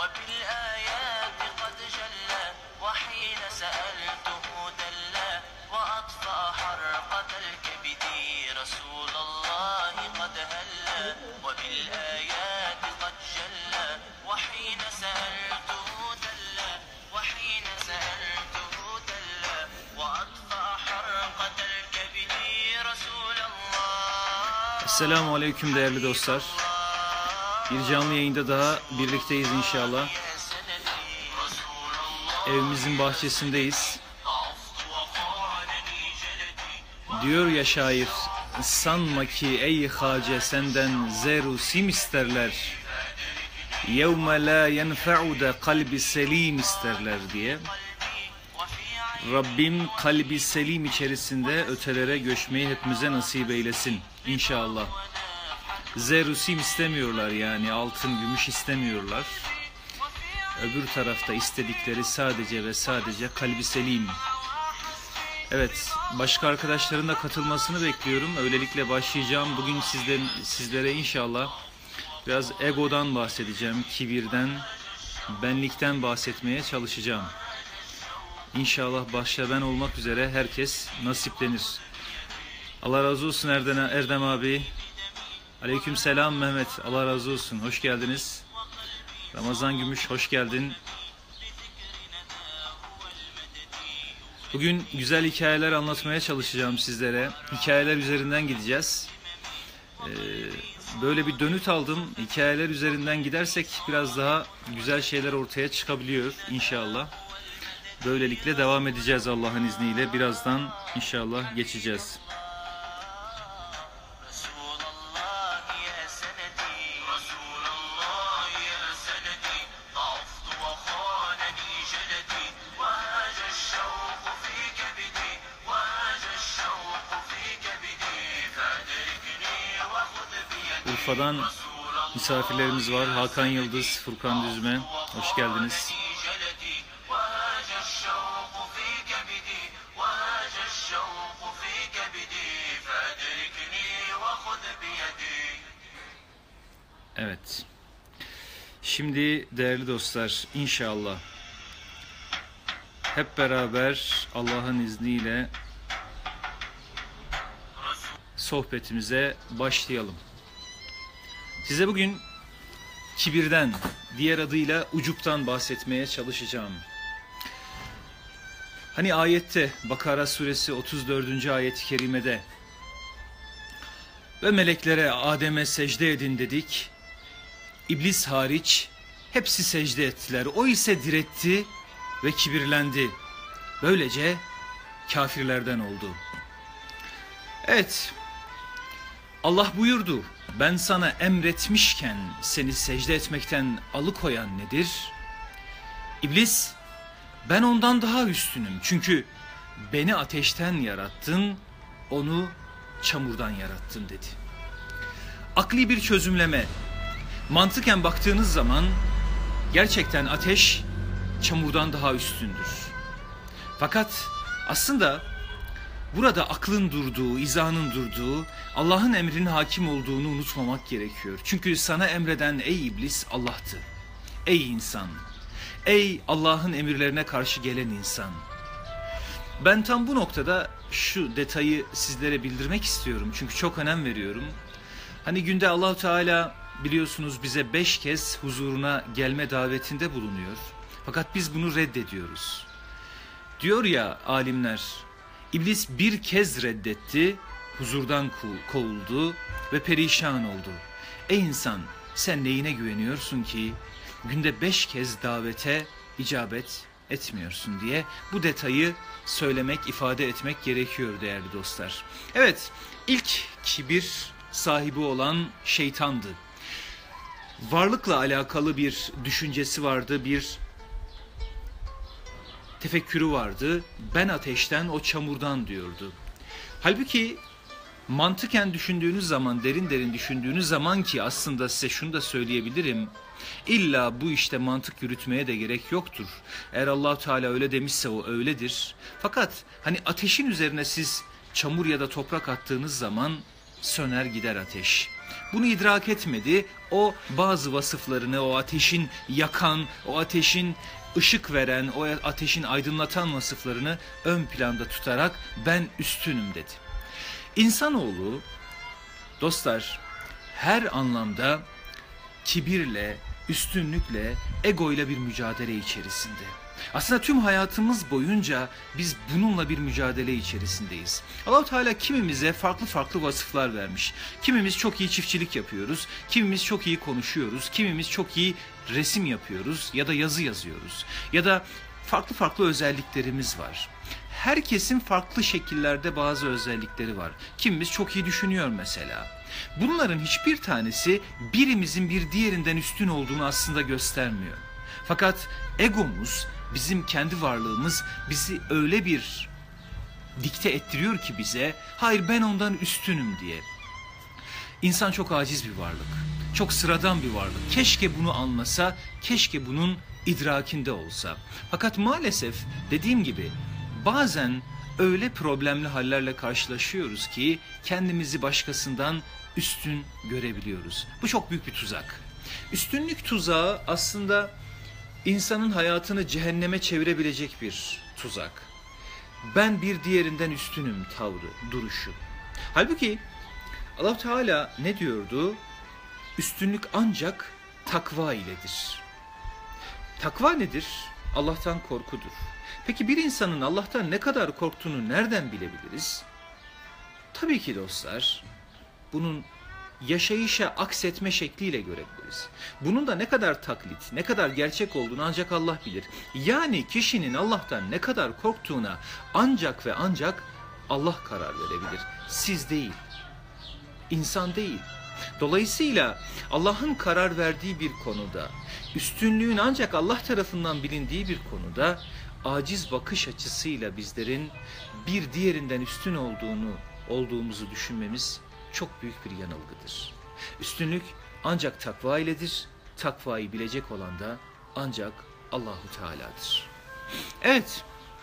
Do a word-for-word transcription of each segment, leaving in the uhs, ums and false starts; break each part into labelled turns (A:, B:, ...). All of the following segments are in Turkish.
A: وبالآيات قد جلى وحين سألته دلى وأطفأ حرقة الكبد رسول الله قد هلى وبالآيات قد جلى وحين سألته دلى وحين سألته دلى وأطفأ حرقة الكبد رسول الله.
B: Esselamu Aleyküm değerli dostlar. Bir canlı yayında daha birlikteyiz inşallah. Evimizin bahçesindeyiz. Diyor ya şair, sanma ki ey hace senden zeru sim isterler. Yevme la yenfe'u da kalbi selim isterler diye. Rabbim kalbi selim içerisinde ötelere göçmeyi hepimize nasip eylesin inşallah. Zerusim istemiyorlar, yani altın gümüş istemiyorlar. Öbür tarafta istedikleri sadece ve sadece kalbi selim. Evet, başka arkadaşların da katılmasını bekliyorum. Öylelikle başlayacağım. Bugün sizden, sizlere inşallah biraz egodan bahsedeceğim, kibirden, benlikten bahsetmeye çalışacağım. İnşallah başta ben olmak üzere herkes nasiplenir. Allah razı olsun Erdem, Erdem abi. Aleykümselam Mehmet. Allah razı olsun. Hoş geldiniz. Ramazan Gümüş hoş geldin. Bugün güzel hikayeler anlatmaya çalışacağım sizlere. Hikayeler üzerinden gideceğiz. Ee, böyle bir dönüt aldım. Hikayeler üzerinden gidersek biraz daha güzel şeyler ortaya çıkabiliyor inşallah. Böylelikle devam edeceğiz Allah'ın izniyle. Birazdan inşallah geçeceğiz. Urfa'dan misafirlerimiz var. Hakan Yıldız, Furkan Düzme. Hoş geldiniz. Evet. Şimdi değerli dostlar, inşallah hep beraber Allah'ın izniyle sohbetimize başlayalım. Size bugün kibirden, diğer adıyla ucuptan bahsetmeye çalışacağım. Hani ayette, Bakara suresi otuz dördüncü ayet-i kerimede ve meleklere Adem'e secde edin dedik. İblis hariç hepsi secde ettiler. O ise diretti ve kibirlendi. Böylece kafirlerden oldu. Evet, Allah buyurdu. Ben sana emretmişken seni secde etmekten alıkoyan nedir? İblis, ben ondan daha üstünüm. Çünkü beni ateşten yarattın, onu çamurdan yarattın dedi. Akli bir çözümleme. Mantıken baktığınız zaman gerçekten ateş çamurdan daha üstündür. Fakat aslında burada aklın durduğu, izanın durduğu, Allah'ın emrinin hakim olduğunu unutmamak gerekiyor. Çünkü sana emreden ey iblis Allah'tı. Ey insan, ey Allah'ın emirlerine karşı gelen insan. Ben tam bu noktada şu detayı sizlere bildirmek istiyorum. Çünkü çok önem veriyorum. Hani günde Allah-u Teala biliyorsunuz bize beş kez huzuruna gelme davetinde bulunuyor. Fakat biz bunu reddediyoruz. Diyor ya alimler, İblis bir kez reddetti, huzurdan kovuldu ve perişan oldu. Ey insan, sen neyine güveniyorsun ki günde beş kez davete icabet etmiyorsun diye bu detayı söylemek, ifade etmek gerekiyor değerli dostlar. Evet, ilk kibir sahibi olan şeytandı. Varlıkla alakalı bir düşüncesi vardı, bir tefekkürü vardı. Ben ateşten, o çamurdan diyordu. Halbuki mantıken düşündüğünüz zaman, derin derin düşündüğünüz zaman ki aslında size şunu da söyleyebilirim. İlla bu işte mantık yürütmeye de gerek yoktur. Eğer Allah-u Teala öyle demişse o öyledir. Fakat hani ateşin üzerine siz çamur ya da toprak attığınız zaman söner gider ateş. bunu idrak etmedi. O bazı vasıflarını, o ateşin yakan, o ateşin ışık veren, o ateşin aydınlatan vasıflarını ön planda tutarak ben üstünüm dedi. İnsanoğlu dostlar her anlamda kibirle, üstünlükle, egoyla bir mücadele içerisinde. Aslında tüm hayatımız boyunca biz bununla bir mücadele içerisindeyiz. Allah-u Teala kimimize farklı farklı vasıflar vermiş. Kimimiz çok iyi çiftçilik yapıyoruz, kimimiz çok iyi konuşuyoruz, kimimiz çok iyi resim yapıyoruz ya da yazı yazıyoruz. Ya da farklı farklı özelliklerimiz var. Herkesin farklı şekillerde bazı özellikleri var. Kimimiz çok iyi düşünüyor mesela. Bunların hiçbir tanesi birimizin bir diğerinden üstün olduğunu aslında göstermiyor. Fakat egomuz, bizim kendi varlığımız bizi öyle bir dikte ettiriyor ki bize, hayır ben ondan üstünüm diye. İnsan çok aciz bir varlık, çok sıradan bir varlık. Keşke bunu anlasa, keşke bunun idrakinde olsa. Fakat maalesef dediğim gibi bazen öyle problemli hallerle karşılaşıyoruz ki kendimizi başkasından üstün görebiliyoruz. Bu çok büyük bir tuzak. Üstünlük tuzağı aslında insanın hayatını cehenneme çevirebilecek bir tuzak. Ben bir diğerinden üstünüm tavrı, duruşu. Halbuki Allah Teala ne diyordu? Üstünlük ancak takva iledir. Takva nedir? Allah'tan korkudur. Peki bir insanın Allah'tan ne kadar korktuğunu nereden bilebiliriz? Tabii ki dostlar, bunun yaşayışa aksetme şekliyle görebiliriz. Bunun da ne kadar taklit, ne kadar gerçek olduğunu ancak Allah bilir. Yani kişinin Allah'tan ne kadar korktuğuna ancak ve ancak Allah karar verebilir. Siz değil, insan değil. Dolayısıyla Allah'ın karar verdiği bir konuda, üstünlüğün ancak Allah tarafından bilindiği bir konuda, aciz bakış açısıyla bizlerin bir diğerinden üstün olduğunu, olduğumuzu düşünmemiz çok büyük bir yanılgıdır. Üstünlük ancak takva iledir, takvayı bilecek olan da ancak Allahu Teala'dır. Evet,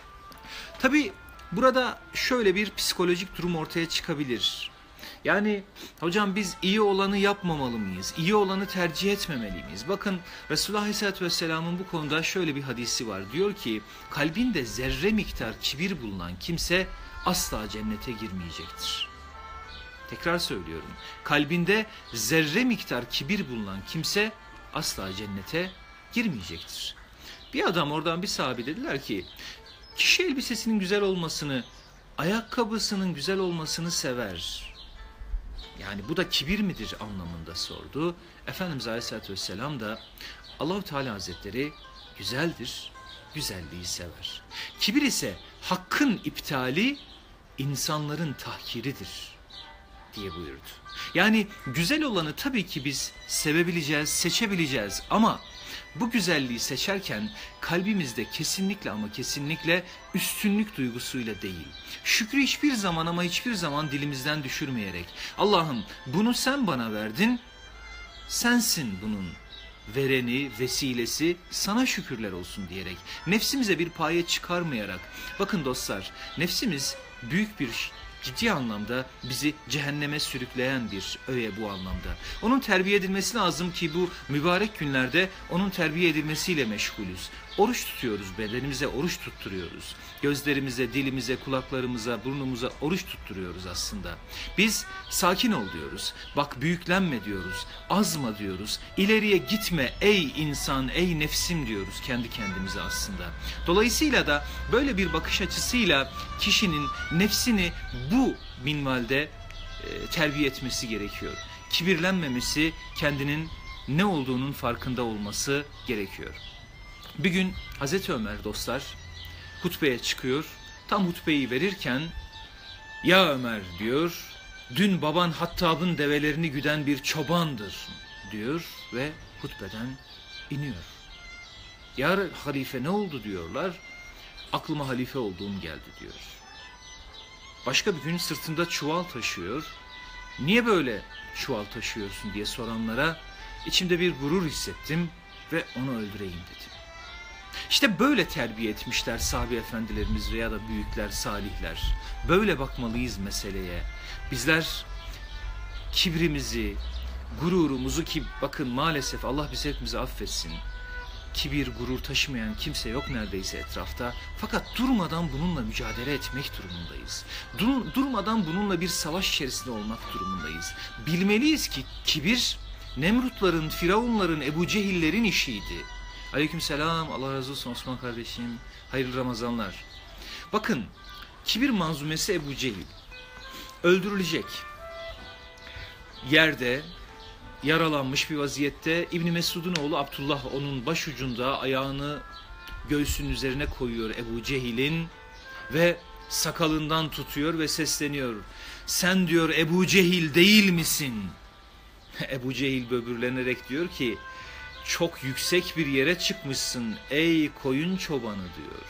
B: tabi burada şöyle bir psikolojik durum ortaya çıkabilir. Yani hocam biz iyi olanı yapmamalı mıyız? İyi olanı tercih etmemeli miyiz? Bakın Resulullah Aleyhisselatü Vesselam'ın bu konuda şöyle bir hadisi var. Diyor ki kalbinde zerre miktar kibir bulunan kimse asla cennete girmeyecektir. Tekrar söylüyorum. Kalbinde zerre miktar kibir bulunan kimse asla cennete girmeyecektir. Bir adam oradan bir sahabe dediler ki kişi elbisesinin güzel olmasını, ayakkabısının güzel olmasını sever. Yani bu da kibir midir anlamında sordu. Efendimiz Aleyhisselatü Vesselam da Allah-u Teala Hazretleri güzeldir, güzelliği sever. Kibir ise hakkın iptali, insanların tahkiridir diye buyurdu. Yani güzel olanı tabii ki biz sevebileceğiz, seçebileceğiz ama bu güzelliği seçerken kalbimizde kesinlikle ama kesinlikle üstünlük duygusuyla değil. Şükrü hiçbir zaman ama hiçbir zaman dilimizden düşürmeyerek Allah'ım bunu sen bana verdin, sensin bunun vereni, vesilesi, sana şükürler olsun diyerek, nefsimize bir paye çıkarmayarak. Bakın dostlar, nefsimiz büyük bir ciddi anlamda bizi cehenneme sürükleyen bir öğe bu anlamda. Onun terbiye edilmesi lazım ki bu mübarek günlerde onun terbiye edilmesiyle meşgulüz. Oruç tutuyoruz, bedenimize oruç tutturuyoruz. Gözlerimize, dilimize, kulaklarımıza, burnumuza oruç tutturuyoruz aslında. Biz sakin ol diyoruz, bak büyüklenme diyoruz, azma diyoruz, ileriye gitme ey insan, ey nefsim diyoruz kendi kendimize aslında. Dolayısıyla da böyle bir bakış açısıyla kişinin nefsini bu minvalde e, terbiye etmesi gerekiyor. Kibirlenmemesi, kendinin ne olduğunun farkında olması gerekiyor. Bir gün Hazreti Ömer dostlar hutbeye çıkıyor. Tam hutbeyi verirken ya Ömer diyor, dün baban Hattab'ın develerini güden bir çobandır diyor ve hutbeden iniyor. Ya halife ne oldu diyorlar. Aklıma halife olduğum geldi diyor. Başka bir gün sırtında çuval taşıyor. Niye böyle çuval taşıyorsun diye soranlara içimde bir gurur hissettim ve onu öldüreyim dedim. İşte böyle terbiye etmişler sahabe efendilerimiz veya da büyükler, salihler. Böyle bakmalıyız meseleye. Bizler kibrimizi, gururumuzu, ki bakın maalesef Allah bizi hepimizi affetsin. Kibir, gurur taşımayan kimse yok neredeyse etrafta. Fakat durmadan bununla mücadele etmek durumundayız. Dur, durmadan bununla bir savaş içerisinde olmak durumundayız. Bilmeliyiz ki kibir Nemrutların, Firavunların, Ebu Cehillerin işiydi. Aleykümselam, Allah razı olsun Osman kardeşim. Hayırlı Ramazanlar. Bakın, kibir manzumesi Ebu Cehil. Öldürülecek. Yerde yaralanmış bir vaziyette İbn Mesud'un oğlu Abdullah onun başucunda ayağını göğsünün üzerine koyuyor Ebu Cehil'in ve sakalından tutuyor ve sesleniyor. Sen diyor Ebu Cehil değil misin? Ebu Cehil böbürlenerek diyor ki çok yüksek bir yere çıkmışsın ey koyun çobanı diyor.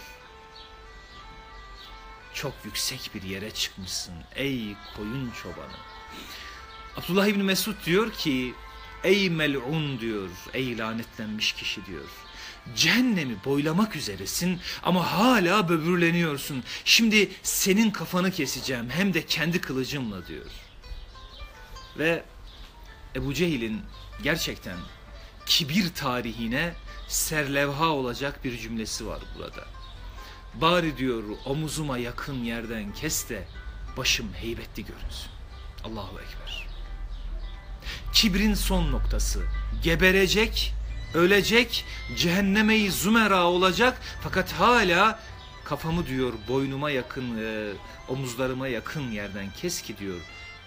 B: Çok yüksek bir yere çıkmışsın ey koyun çobanı. Abdullah İbni Mesud diyor ki ey mel'un diyor, ey lanetlenmiş kişi diyor. Cehennemi boylamak üzeresin ama hala böbürleniyorsun. Şimdi senin kafanı keseceğim hem de kendi kılıcımla diyor. Ve Ebu Cehil'in gerçekten kibir tarihine serlevha olacak bir cümlesi var burada. Bari diyor omuzuma yakın yerden kes de başım heybetli görünsün. Allahu Ekber. Kibrin son noktası. Geberecek, ölecek, cehenneme-i zümera olacak fakat hala kafamı diyor boynuma yakın, e, omuzlarıma yakın yerden kes ki diyor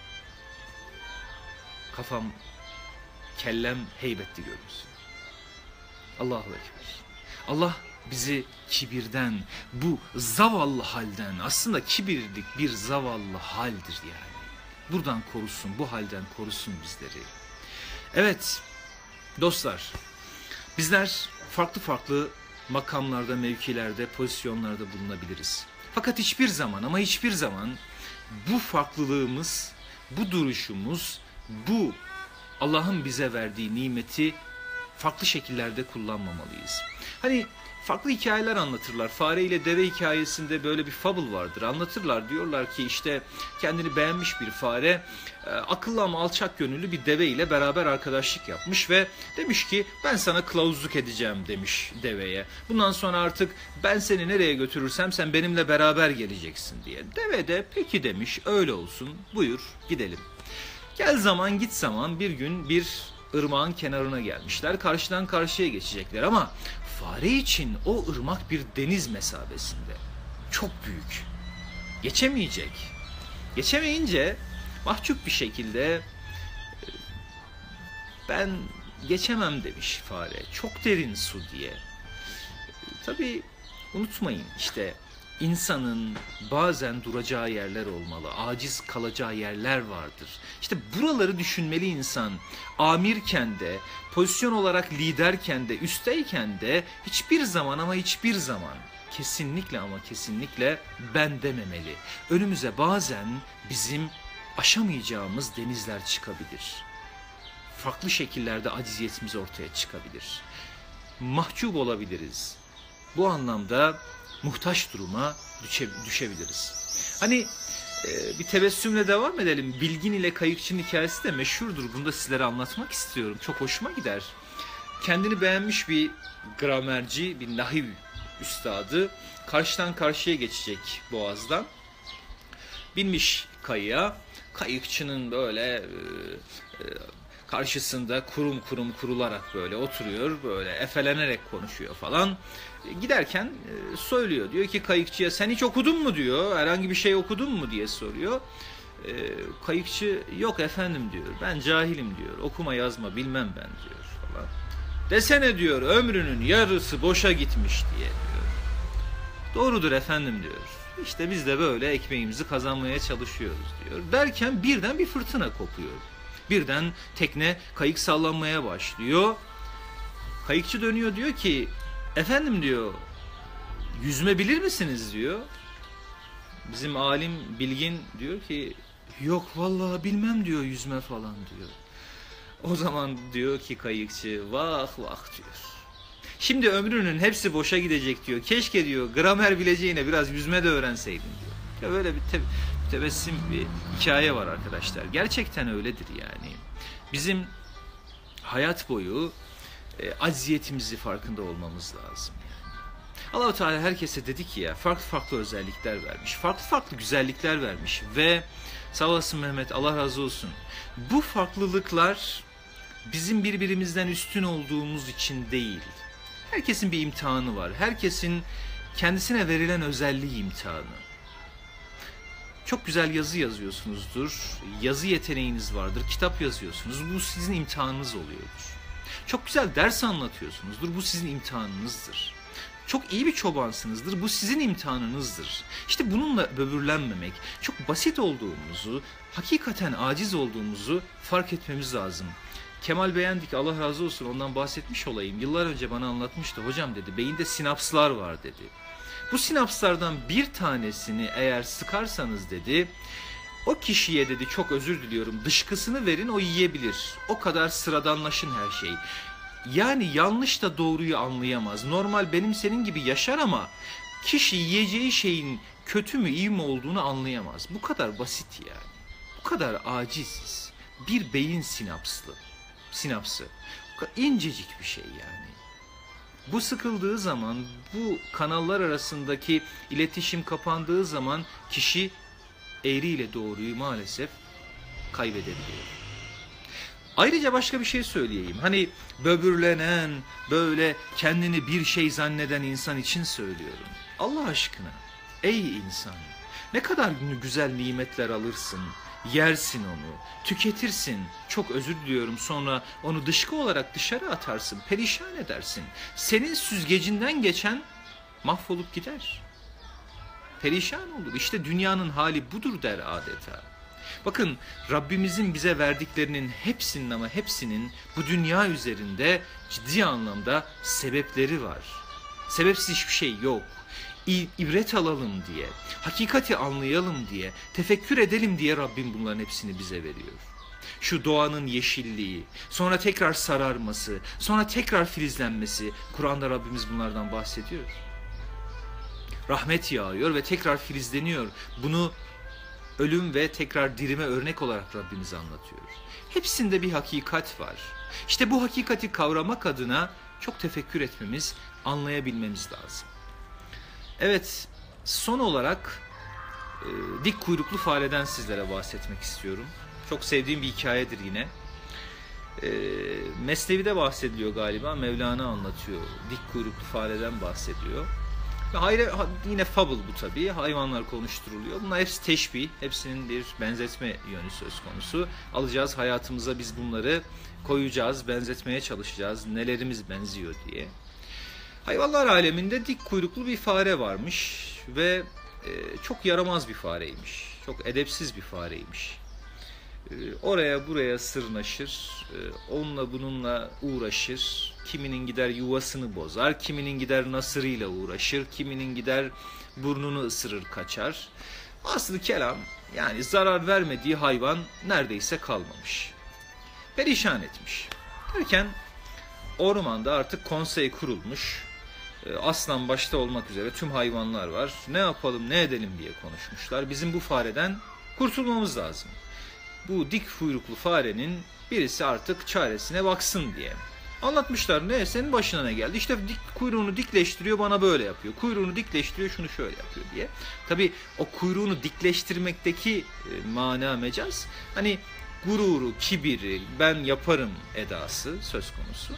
B: kafam, kellem heybetli görünsün. Allahu Ekber. Allah bizi kibirden, bu zavallı halden, aslında kibirlik bir zavallı haldir yani. Buradan korusun, bu halden korusun bizleri. Evet dostlar, bizler farklı farklı makamlarda, mevkilerde, pozisyonlarda bulunabiliriz. Fakat hiçbir zaman ama hiçbir zaman bu farklılığımız, bu duruşumuz, bu Allah'ın bize verdiği nimeti farklı şekillerde kullanmamalıyız. Hani farklı hikayeler anlatırlar. Fare ile deve hikayesinde böyle bir fable vardır. Anlatırlar, diyorlar ki işte kendini beğenmiş bir fare akıllı ama alçak gönüllü bir deve ile beraber arkadaşlık yapmış ve demiş ki ben sana kılavuzluk edeceğim demiş deveye. Bundan sonra artık ben seni nereye götürürsem sen benimle beraber geleceksin diye. Deve de peki demiş, öyle olsun, buyur gidelim. Gel zaman git zaman bir gün bir ırmağın kenarına gelmişler. Karşıdan karşıya geçecekler ama fare için o ırmak bir deniz mesabesinde. Çok büyük. Geçemeyecek. Geçemeyince mahcup bir şekilde ben geçemem demiş fare. Çok derin su diye. Tabii unutmayın işte İnsanın bazen duracağı yerler olmalı, aciz kalacağı yerler vardır. İşte buraları düşünmeli insan. Amirken de, pozisyon olarak liderken de, üstteyken de hiçbir zaman ama hiçbir zaman kesinlikle ama kesinlikle ben dememeli. Önümüze bazen bizim aşamayacağımız denizler çıkabilir. Farklı şekillerde aciziyetimiz ortaya çıkabilir. Mahcup olabiliriz. Bu anlamda muhtaç duruma düşe, düşebiliriz. Hani e, bir tebessümle devam edelim. Bilgin ile kayıkçının hikayesi de meşhurdur. Bunu da sizlere anlatmak istiyorum. Çok hoşuma gider. Kendini beğenmiş bir gramerci, bir nahiv üstadı karşıdan karşıya geçecek boğazdan. Binmiş kayığa. Kayıkçının böyle e, e, karşısında kurum kurum kurularak böyle oturuyor, böyle efelenerek konuşuyor falan. Giderken e, söylüyor, diyor ki kayıkçıya sen hiç okudun mu diyor, herhangi bir şey okudun mu diye soruyor. E, kayıkçı yok efendim diyor, ben cahilim diyor, okuma yazma bilmem ben diyor falan. Desene diyor ömrünün yarısı boşa gitmiş diye diyor. Doğrudur efendim diyor. İşte biz de böyle ekmeğimizi kazanmaya çalışıyoruz diyor. Derken birden bir fırtına kopuyor. Birden tekne, kayık sallanmaya başlıyor. Kayıkçı dönüyor, diyor ki efendim diyor yüzme bilir misiniz diyor. Bizim alim bilgin diyor ki yok vallahi bilmem diyor yüzme falan diyor. O zaman diyor ki kayıkçı vah vah diyor. Şimdi ömrünün hepsi boşa gidecek diyor. Keşke diyor gramer bileceğine biraz yüzme de öğrenseydin diyor. Ya böyle bir te- tebessüm bir hikaye var arkadaşlar. Gerçekten öyledir yani. Bizim hayat boyu e, acziyetimizi farkında olmamız lazım. Yani. Allah-u Teala herkese dedi ki ya, farklı farklı özellikler vermiş, farklı farklı güzellikler vermiş ve sağ olasın Mehmet, Allah razı olsun. Bu farklılıklar bizim birbirimizden üstün olduğumuz için değil. Herkesin bir imtihanı var. Herkesin kendisine verilen özelliği imtihanı. Çok güzel yazı yazıyorsunuzdur. Yazı yeteneğiniz vardır. Kitap yazıyorsunuz. Bu sizin imtihanınız oluyordur. Çok güzel ders anlatıyorsunuzdur. Bu sizin imtihanınızdır. Çok iyi bir çobansınızdır. Bu sizin imtihanınızdır. İşte bununla böbürlenmemek, çok basit olduğumuzu, hakikaten aciz olduğumuzu fark etmemiz lazım. Kemal Beğendik, Allah razı olsun, ondan bahsetmiş olayım. Yıllar önce bana anlatmıştı. Hocam dedi, beyinde sinapslar var dedi. Bu sinapslardan bir tanesini eğer sıkarsanız dedi, o kişiye dedi, çok özür diliyorum, dışkısını verin, o yiyebilir. O kadar sıradanlaşın her şey. Yani yanlış da doğruyu anlayamaz. Normal benim senin gibi yaşar ama kişi yiyeceği şeyin kötü mü iyi mi olduğunu anlayamaz. Bu kadar basit yani. Bu kadar aciziz. Bir beyin sinapslı. Sinapsı. Bu kadar incecik bir şey yani. Bu sıkıldığı zaman, bu kanallar arasındaki iletişim kapandığı zaman kişi eğriyle doğruyu maalesef kaybedebiliyor. Ayrıca başka bir şey söyleyeyim. Hani böbürlenen, böyle kendini bir şey zanneden insan için söylüyorum. Allah aşkına, ey insan, ne kadar güzel nimetler alırsın, yersin onu, tüketirsin, çok özür diliyorum, sonra onu dışkı olarak dışarı atarsın, perişan edersin. Senin süzgecinden geçen mahvolup gider. Perişan olur. İşte dünyanın hali budur der adeta. Bakın, Rabbimizin bize verdiklerinin hepsinin ama hepsinin bu dünya üzerinde ciddi anlamda sebepleri var. Sebepsiz hiçbir şey yok. İbret alalım diye, hakikati anlayalım diye, tefekkür edelim diye Rabbim bunların hepsini bize veriyor. Şu doğanın yeşilliği, sonra tekrar sararması, sonra tekrar filizlenmesi, Kur'an'da Rabbimiz bunlardan bahsediyor. Rahmet yağıyor ve tekrar filizleniyor. Bunu ölüm ve tekrar dirime örnek olarak Rabbimiz anlatıyor. Hepsinde bir hakikat var. İşte bu hakikati kavramak adına çok tefekkür etmemiz, anlayabilmemiz lazım. Evet, son olarak e, dik kuyruklu fareden sizlere bahsetmek istiyorum. Çok sevdiğim bir hikayedir yine. E, Mesnevi'de bahsediliyor galiba, Mevlana anlatıyor. Dik kuyruklu fareden bahsediyor. Hayır, yine fable bu tabii. Hayvanlar konuşturuluyor. Bunlar hepsi teşbih. Hepsinin bir benzetme yönü söz konusu. Alacağız hayatımıza, biz bunları koyacağız, benzetmeye çalışacağız. Nelerimiz benziyor diye. Hayvanlar aleminde dik kuyruklu bir fare varmış ve e, çok yaramaz bir fareymiş. Çok edepsiz bir fareymiş. E, oraya buraya sırnaşır, e, onunla bununla uğraşır. Kiminin gider yuvasını bozar, kiminin gider nasırıyla uğraşır, kiminin gider burnunu ısırır kaçar. Aslı kelam, yani zarar vermediği hayvan neredeyse kalmamış. Perişan etmiş. Derken ormanda artık konsey kurulmuş. Aslan başta olmak üzere tüm hayvanlar var. Ne yapalım, ne edelim diye konuşmuşlar. Bizim bu fareden kurtulmamız lazım. Bu dik kuyruklu farenin birisi artık çaresine baksın diye. Anlatmışlar, ne senin başına ne geldi? İşte dik, kuyruğunu dikleştiriyor, bana böyle yapıyor. Kuyruğunu dikleştiriyor, şunu şöyle yapıyor diye. Tabii o kuyruğunu dikleştirmekteki e, mana mecaz. Hani gururu, kibiri, ben yaparım edası söz konusu.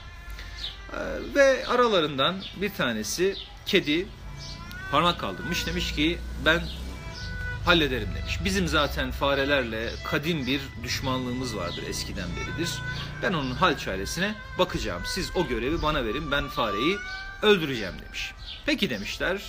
B: Ee, ve aralarından bir tanesi kedi parmak kaldırmış, demiş ki ben hallederim demiş. Bizim zaten farelerle kadim bir düşmanlığımız vardır, eskiden beridir. Ben onun hal çaresine bakacağım. Siz o görevi bana verin, ben fareyi öldüreceğim demiş. Peki demişler.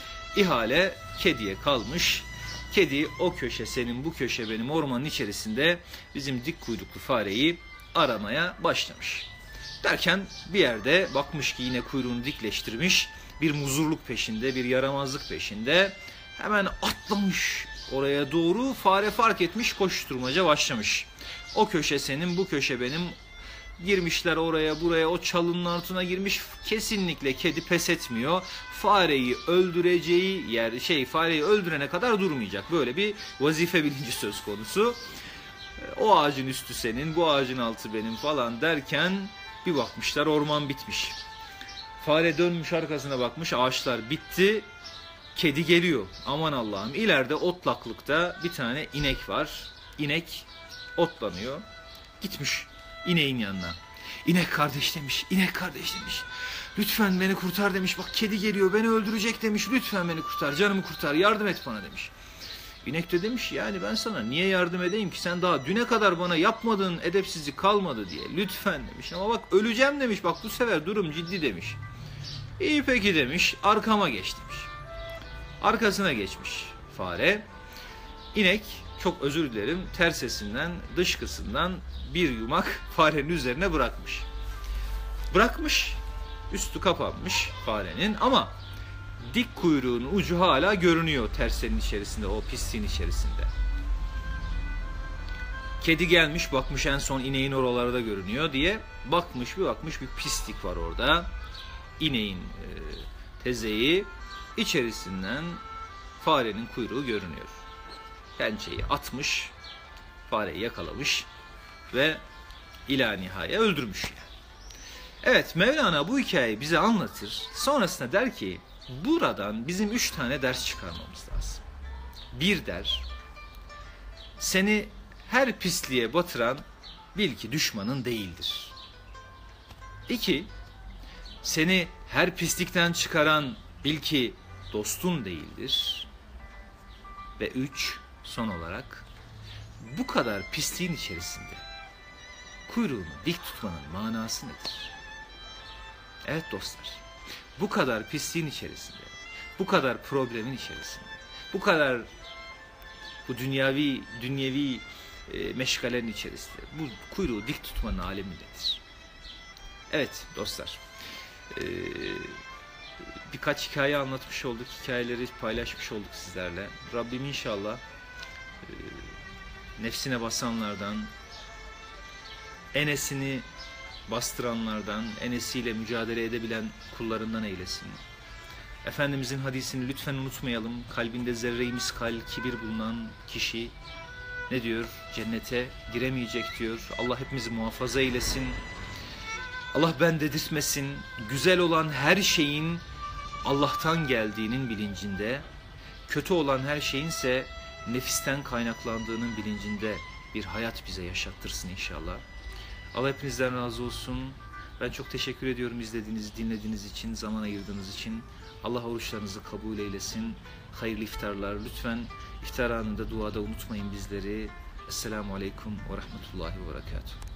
B: İhale kediye kalmış. Kedi o köşe senin, bu köşe benim ormanın içerisinde bizim dik kuyruklu fareyi aramaya başlamış. Derken bir yerde bakmış ki yine kuyruğunu dikleştirmiş, bir muzurluk peşinde, bir yaramazlık peşinde. Hemen atlamış oraya doğru, fare fark etmiş, koşturmaca başlamış. O köşe senin, bu köşe benim. Girmişler oraya buraya, o çalının altına girmiş. Kesinlikle kedi pes etmiyor. Fareyi öldüreceği yer, şey fareyi öldürene kadar durmayacak. Böyle bir vazife bilinci söz konusu. O ağacın üstü senin, bu ağacın altı benim falan derken Bir bakmışlar orman bitmiş. Fare dönmüş arkasına bakmış, ağaçlar bitti. Kedi geliyor. Aman Allah'ım, ileride otlaklıkta bir tane inek var. İnek otlanıyor. Gitmiş ineğin yanına. İnek kardeş demiş, inek kardeş demiş. Lütfen beni kurtar demiş. Bak kedi geliyor, beni öldürecek demiş. Lütfen beni kurtar, canımı kurtar, yardım et bana demiş. İnek de demiş yani ben sana niye yardım edeyim ki, sen daha düne kadar bana yapmadığın edepsizlik kalmadı diye. Lütfen demiş, ama bak öleceğim demiş, bak bu sefer durum ciddi demiş. İyi peki demiş, arkama geç demiş. Arkasına geçmiş fare. İnek, çok özür dilerim, tersesinden, dışkısından bir yumak farenin üzerine bırakmış. Bırakmış, üstü kapanmış farenin ama dik kuyruğun ucu hala görünüyor tersenin içerisinde, o pisliğin içerisinde. Kedi gelmiş, bakmış en son ineğin oralarda görünüyor diye. Bakmış bir bakmış bir pislik var orada. İneğin e, tezeği içerisinden farenin kuyruğu görünüyor. Pençeyi atmış, fareyi yakalamış ve ila nihaya öldürmüş yani. Evet, Mevlana bu hikayeyi bize anlatır. Sonrasında der ki, buradan bizim üç tane ders çıkarmamız lazım. Bir der, seni her pisliğe batıran bil ki düşmanın değildir. İki, seni her pislikten çıkaran bil ki dostun değildir. Ve üç, son olarak, bu kadar pisliğin içerisinde kuyruğunu dik tutmanın manası nedir? Evet dostlar, bu kadar pisliğin içerisinde, bu kadar problemin içerisinde, bu kadar bu dünyavi dünyevi e, meşgalenin içerisinde bu kuyruğu dik tutmanın alemi nedir? Evet dostlar, e, birkaç hikaye anlatmış olduk, hikayeleri paylaşmış olduk sizlerle. Rabbim inşallah e, nefsine basanlardan, enesini bastıranlardan, enesiyle mücadele edebilen kullarından eylesin. Efendimizin hadisini lütfen unutmayalım. Kalbinde zerre-i miskal kibir bulunan kişi ne diyor? Cennete giremeyecek diyor. Allah hepimizi muhafaza eylesin. Allah ben dedirtmesin. Güzel olan her şeyin Allah'tan geldiğinin bilincinde, kötü olan her şeyin ise nefisten kaynaklandığının bilincinde bir hayat bize yaşattırsın inşallah. Allah hepinizden razı olsun. Ben çok teşekkür ediyorum izlediğiniz, dinlediğiniz için, zaman ayırdığınız için. Allah oruçlarınızı kabul eylesin. Hayırlı iftarlar. Lütfen iftar anında duada unutmayın bizleri. Esselamu Aleyküm ve Rahmetullahi ve Berekatuhu.